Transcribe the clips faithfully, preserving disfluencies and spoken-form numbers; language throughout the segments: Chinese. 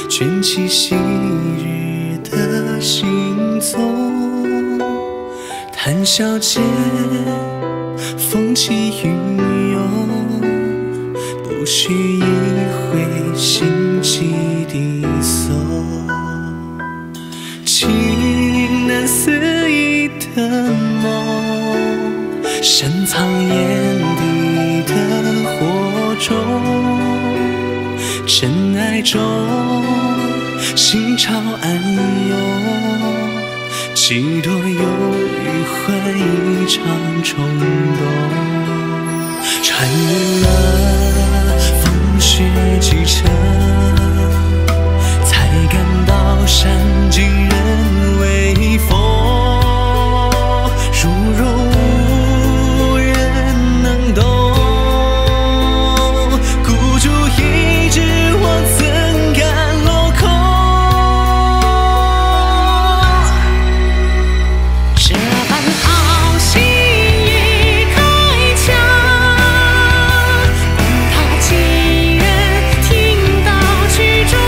卷起昔日的行踪，谈笑间风起云涌，不须一回心悸低诉，情难思议的梦，深藏眼底的火种，真爱中心潮暗涌，几多忧郁换一场冲动，穿越了风雪几程，才感到山尽人未逢，如若无人能懂，孤注一掷我怎敢落空，这般好戏已开枪，管他几人听到曲终，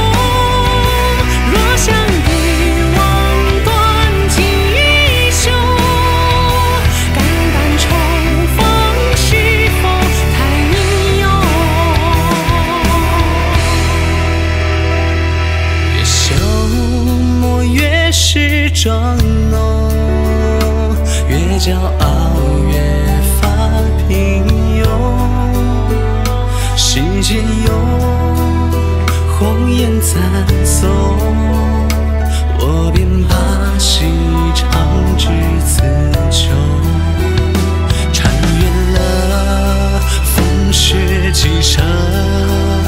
若相遇望断情衣袖，肝胆重逢是否太英勇，越消磨越是装浓，越骄傲越发平庸，世间有谎言赞颂，我便把戏唱至词穷，穿越了风雪几程，